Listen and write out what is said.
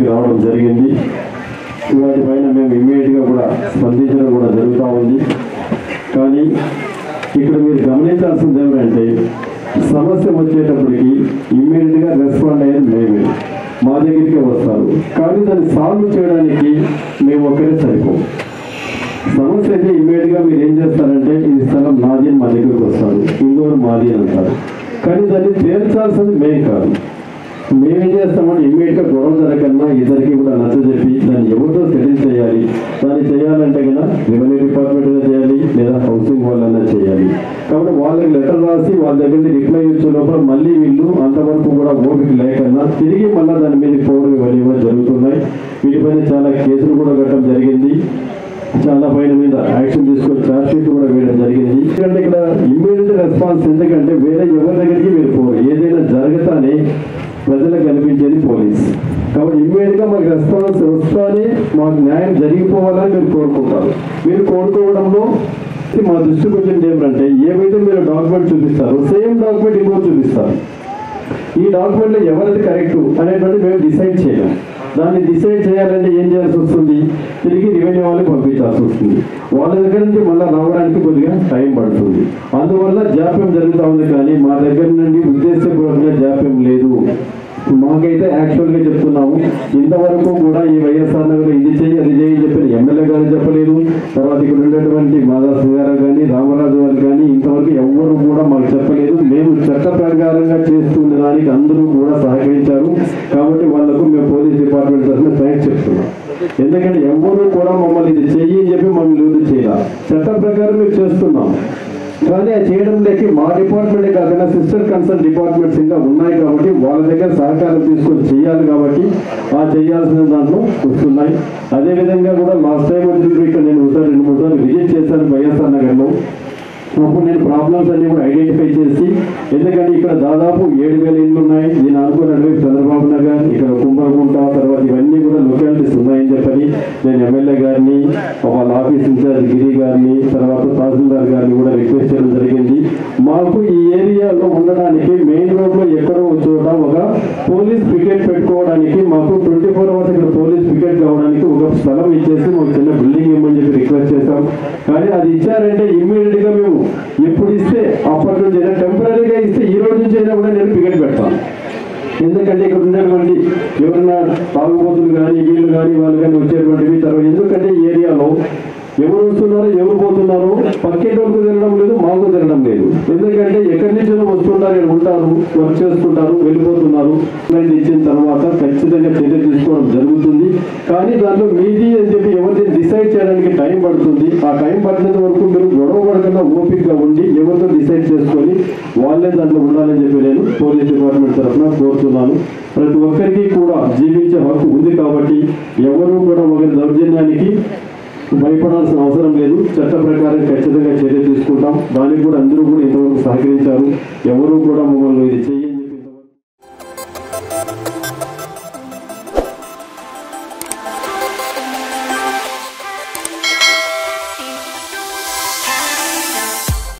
రావడం జరిగింది. వాటిపైన మేము ఇమ్మీడియట్గా కూడా స్పందించడం కూడా జరుగుతూ ఉంది. కానీ ఇక్కడ మీరు గమనించాల్సింది ఏమంటే సమస్య వచ్చేటప్పటికి ఇమ్మీడియట్గా రెస్పాండ్ అయ్యేది మేమే, మా దగ్గరికే వస్తారు. కానీ దాన్ని సాల్వ్ చేయడానికి మేము ఒక్కరే సరిపోం. సమస్య అయితే ఇమ్మీడియట్గా మీరు ఏం చేస్తారంటే ఈ స్థలం నాది అని మా దగ్గరికి వస్తారు, ఇంకోరు మాది అని అంటారు. కానీ దాన్ని తేల్చాల్సింది మేము కాదు. మేమేం చేస్తామంటే ఇమ్మీడియట్గా గొడవ జరగకన్నా ఇద్దరికి కూడా నచ్చజెప్పి దాన్ని ఎవరితో సెటిల్ చేయాలి. దాన్ని చేయాలంటే కన్నా రెవెన్యూ డిపార్ట్మెంట్ చేయాలి, లేదా హౌసింగ్ వాళ్ళన్నా చేయాలి. కాబట్టి వాళ్ళకి లెటర్ రాసి వాళ్ళ దగ్గర రిప్లై ఇచ్చే లోపల మళ్ళీ వీళ్ళు అంతవరకు కూడా ఓపిక లేకన్నా తిరిగి మళ్ళీ దాని మీద పోవడం ఇవన్నీ కూడా జరుగుతున్నాయి. వీటిపైన చాలా కేసులు కూడా కట్టడం జరిగింది. చాలా పైన మీద యాక్షన్ తీసుకొని ఛార్జ్ షీట్ కూడా వేయడం జరిగింది. ఎందుకంటే ఇక్కడ ఇమ్మీడియట్ రెస్పాన్స్, ఎందుకంటే వేరే ఎవరి దగ్గరికి మీరు పోరు. ఏదైనా జరగతానే ప్రజలకు కనిపించేది పోలీస్. కాబట్టి ఇమ్మీడియట్గా మాకు రెస్పాన్స్ వస్తానే మాకు న్యాయం జరిగిపోవాలని మీరు కోరుకుంటారు. మీరు కోరుకోవడంలో మా దృష్టికి వచ్చింది ఏమిటంటే ఏవైతే మీరు డాక్యుమెంట్ చూపిస్తారో సేమ్ డాక్యుమెంట్ ఇంకో చూపిస్తారు. ఈ డాక్యుమెంట్లో ఎవరిది కరెక్ట్ అనేటువంటి మేము డిసైడ్ చేయలేం. దాన్ని డిసైడ్ చేయాలంటే ఏం చేయాల్సి వస్తుంది, తిరిగి రెవెన్యూ వాళ్ళకి పంపించాల్సి వస్తుంది. వాళ్ళ దగ్గర నుంచి మళ్ళీ రావడానికి కొద్దిగా టైం పడుతుంది. అందువల్ల జాప్యం జరుగుతూ ఉంది. కానీ మా దగ్గర నుండి ఉద్దేశపూర్వకంగా జాప్యం లేదు. మాకైతే యాక్చువల్గా చెప్తున్నాము, ఇంతవరకు కూడా ఈ వైఎస్ఆర్ నగర్ ఇది చేయి అది చేయి చెప్పిన ఎమ్మెల్యే గారు చెప్పలేదు. తర్వాత ఇక్కడ ఉండేటువంటి మాదాసు గారు కానీ రామరాజు గారు కానీ ఇంతవరకు ఎవ్వరు కూడా మాకు చెప్పలేదు. మేము చట్ట ప్రకారంగా చేస్తున్న దానికి అందరూ కూడా సహకరించారు. కాబట్టి వాళ్ళకు మేము పోలీస్ డిపార్ట్మెంట్ తరఫున థ్యాంక్స్ చెప్తున్నాం. ఎందుకంటే ఎవ్వరూ కూడా మమ్మల్ని ఇది చెయ్యి అని చెప్పి మమ్మల్ని లూజ్ చేయాలి. చట్ట ప్రకారం మేము చేస్తున్నాం. కానీ అది చేయడంలోకి మా డిపార్ట్మెంటే కాకుండా సిస్టర్ కన్సర్న్ డిపార్ట్మెంట్స్ ఇంకా ఉన్నాయి. కాబట్టి వాళ్ళ దగ్గర సహకారం తీసుకొని చేయాలి. కాబట్టి ఆ చేయాల్సిన దాంట్లో వస్తున్నాయి. అదేవిధంగా కూడా లాస్ట్ టైం వచ్చింది ఇక్కడ నేను 2-3 సార్లు విజిట్ చేశాను వైఎస్ఆర్ నగర్లో. అప్పుడు నేను ప్రాబ్లమ్స్ అన్ని కూడా ఐడెంటిఫై చేసి, ఎందుకంటే ఇక్కడ దాదాపు 7,000 ఇళ్ళు ఉన్నాయి. దీని అనుకున్నట్టు చంద్రబాబు నగర్, ఇక్కడ కుంభకుంట, తర్వాత ఇవన్నీ కూడా లొకాలిటీస్ ఉన్నాయని చెప్పని నేను ఎమ్మెల్యే గారిని, వాళ్ళ ఆఫీస్ ఇన్ఛార్జ్ గిరి గారిని, తర్వాత తహసీల్దార్ గారిని కూడా రిక్వెస్ట్ చేయడం జరిగింది. మాకు ఈ ఏరియాలో ఉండడానికి మెయిన్ రోడ్లో ఎక్కడో చోట ఒక పోలీస్ పికెట్ పెట్టుకోవడానికి మాకు 24 hours ఇక్కడ పోలీస్ పికెట్ కావడానికి ఒక స్థలం ఇచ్చేసి మాకు చిన్న బిల్డింగ్ ఇవ్వమని చెప్పి రిక్వెస్ట్ చేశాం. కానీ అది ఇచ్చారంటే ఇమ్మీడియట్గా మేము ఎప్పుడు ఇస్తే అప్పటి నుంచి అయినా టెంపరీగా ఇస్తే ఈ రోజు నుంచి అయినా కూడా నేను పికెట్ పెడతాను. ఎందుకంటే ఇక్కడ ఉండేటువంటి ఎవరన్నా తాగుబోతులు కానీ వీళ్ళు కానీ వాళ్ళు కానీ వచ్చేటువంటివి తర్వాత, ఎందుకంటే ఈ ఏరియాలో ఎవరు వస్తున్నారో ఎవరు పోతున్నారో పక్కేటోళ్ళకు తిరగడం లేదు, మాకు తిరగడం లేదు. ఎందుకంటే ఎక్కడి నుంచి వస్తుంటారు, ఇక్కడ ఉంటారు, వర్క్ చేసుకుంటారు, వెళ్ళిపోతున్నారు. ఇచ్చిన తర్వాత ఖచ్చితంగా చర్య తీసుకోవడం జరుగుతుంది. కానీ దాంట్లో మీది అని చెప్పి ఎవరిని డిసైడ్ చేయడానికి టైం పడుతుంది. ఆ టైం పడినంత వరకు మీరు గొడవ పడకుండా ఓపికగా ఉండి ఎవరితో డిసైడ్ చేసుకొని వాళ్ళే దాంట్లో ఉండాలని చెప్పి నేను పోలీస్ డిపార్ట్మెంట్ తరఫున కోరుతున్నాను. ప్రతి ఒక్కరికి కూడా జీవించే హక్కు ఉంది. కాబట్టి ఎవరు కూడా ఒకరి దౌర్జన్యానికి భయపడాల్సిన అవసరం లేదు. చట్ట ప్రకారం ఖచ్చితంగా చర్య తీసుకుంటాం. దానికి కూడా అందరూ కూడా ఇంతవరకు సహకరించారు. ఎవరు కూడా మమ్మల్ని ఇది